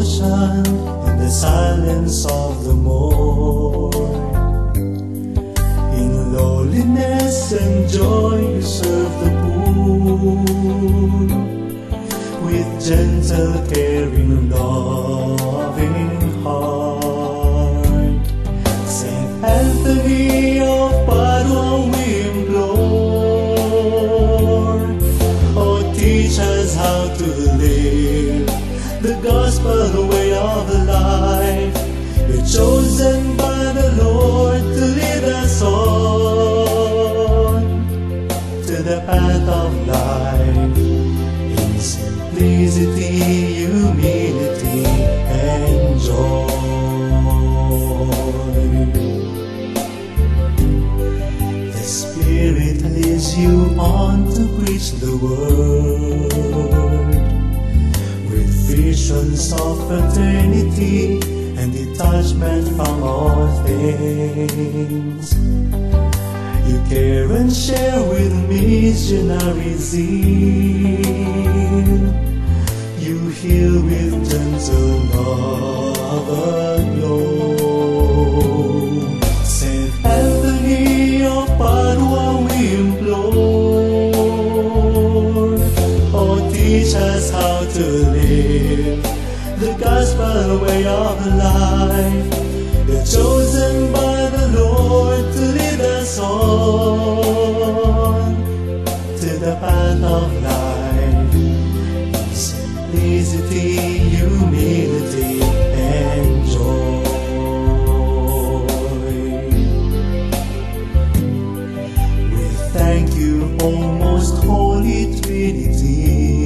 devotion in the silence of the morn. In lowliness and joy you serve the poor, with gentle, caring, loving heart. Saint Anthony of Padua we implore, oh, teach us how to live the gospel way of life. You're chosen by the Lord to lead us on to the path of life, in simplicity, humility, and joy. The Spirit leads you on to preach the word, with visions of eternity and detachment from all things. You care and share with missionary zeal. You heal with gentle love aglow. Saint Anthony of Padua we implore, oh, teach us how to live the gospel way of life. You're chosen by the Lord to lead us on to the path of life, in simplicity, humility, and joy. We thank you, O most holy Trinity,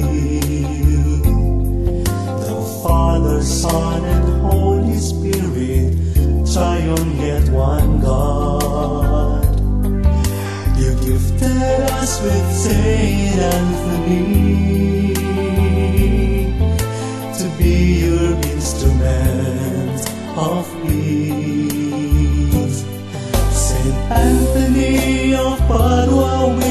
Father, Son, and Holy Spirit, triune yet one God. You gifted us with Saint Anthony to be your instrument of peace. Saint Anthony of Padua we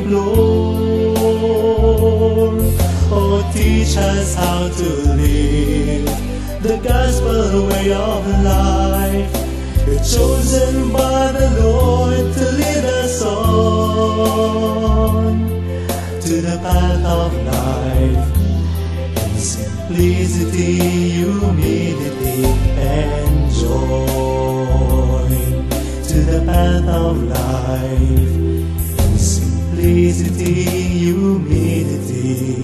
implore, oh, teach us how to live the gospel way of life. You're chosen by the Lord to lead us on to the path of life, in simplicity, humility, and joy. To the path of life, in simplicity, humility,